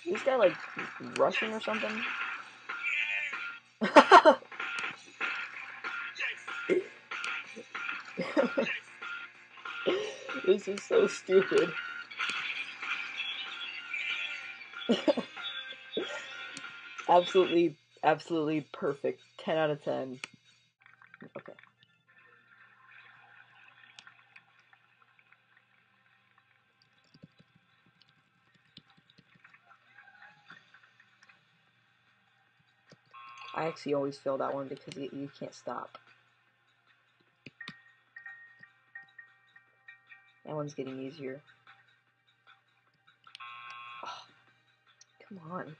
this guy like rushing or something? This is so stupid. Absolutely perfect. 10 out of 10. Okay. I actually always fail that one because you can't stop. That one's getting easier. Oh, come on.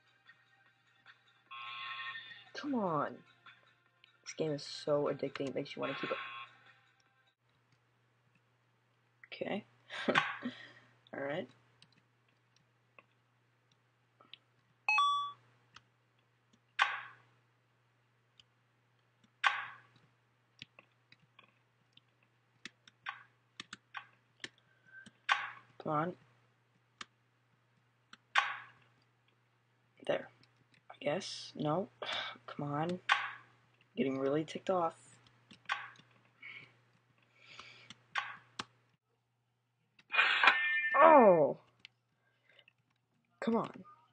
Come on. This game is so addicting, it makes you want to keep it. Okay. Alright. Come on. There. I guess. No. Come on. Getting really ticked off. Oh! Come on.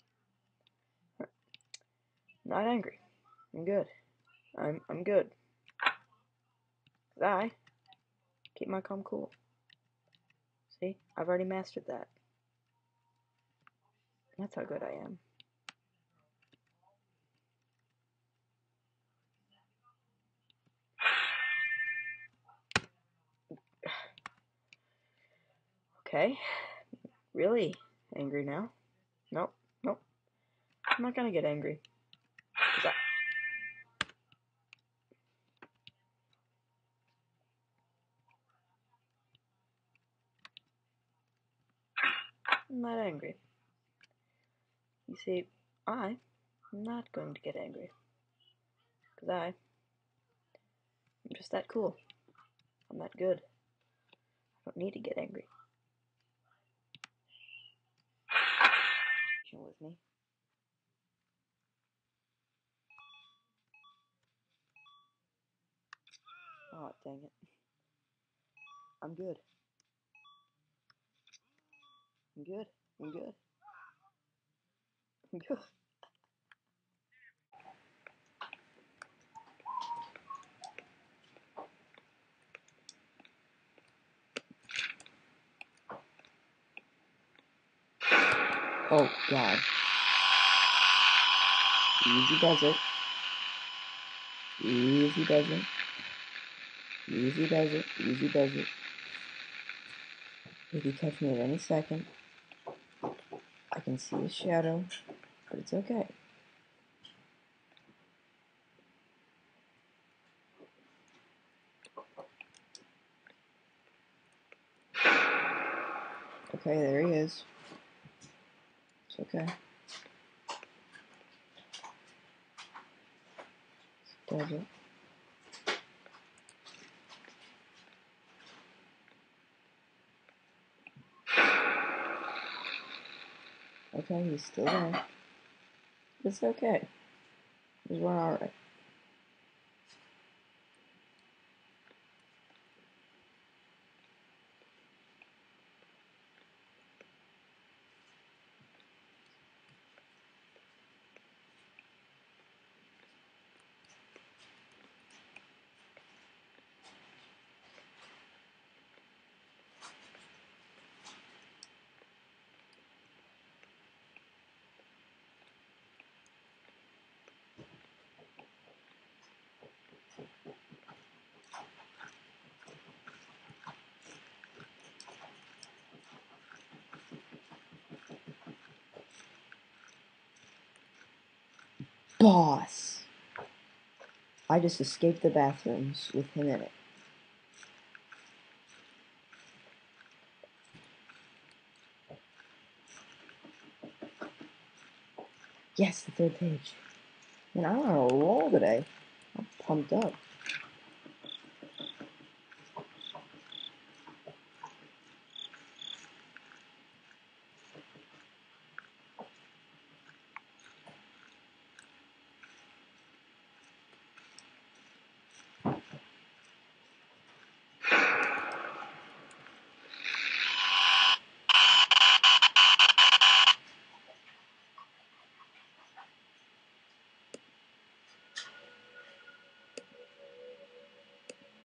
Not angry. I'm good. I'm good. 'Cause I keep my calm cool. See? I've already mastered that. That's how good I am. Okay. Really angry now? Nope. Nope. I'm not gonna get angry. I'm not angry. You see, I'm not going to get angry. Because I'm just that cool. I'm that good. I don't need to get angry. With me. Oh, dang it. I'm good. I'm good. I'm good. I'm good. Oh, God. Easy does it. Easy does it. Easy does it. Easy does it. He could catch me at any second. I can see his shadow, but it's okay. Okay, there he is. It's okay. Does it? Okay, he's still there. It's okay. We're alright. Boss! I just escaped the bathrooms with him in it. Yes, the third page. Man, I'm on a roll today. I'm pumped up.